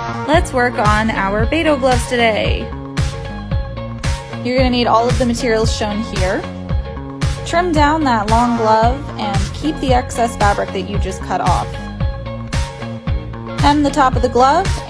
Let's work on our Beto gloves today. You're going to need all of the materials shown here. Trim down that long glove and keep the excess fabric that you just cut off. Hem the top of the glove